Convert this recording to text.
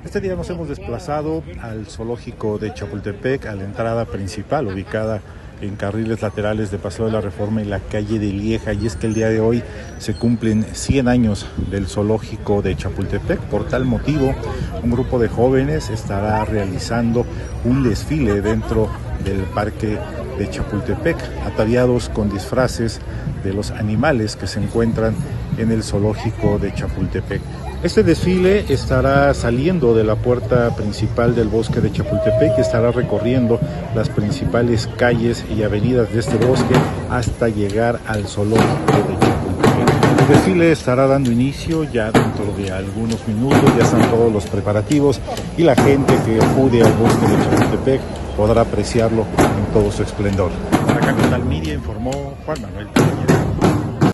Este día nos hemos desplazado al zoológico de Chapultepec, a la entrada principal, ubicada en carriles laterales de Paseo de la Reforma y la calle de Lieja. Y es que el día de hoy se cumplen 100 años del zoológico de Chapultepec. Por tal motivo, un grupo de jóvenes estará realizando un desfile dentro del parque de Chapultepec, ataviados con disfraces de los animales que se encuentran en el zoológico de Chapultepec. Este desfile estará saliendo de la puerta principal del bosque de Chapultepec y estará recorriendo las principales calles y avenidas de este bosque hasta llegar al zoológico de Chapultepec. El desfile estará dando inicio ya dentro de algunos minutos, ya están todos los preparativos y la gente que acude al bosque de Chapultepec podrá apreciarlo en todo su esplendor. Para Capital Media informó Juan Manuel.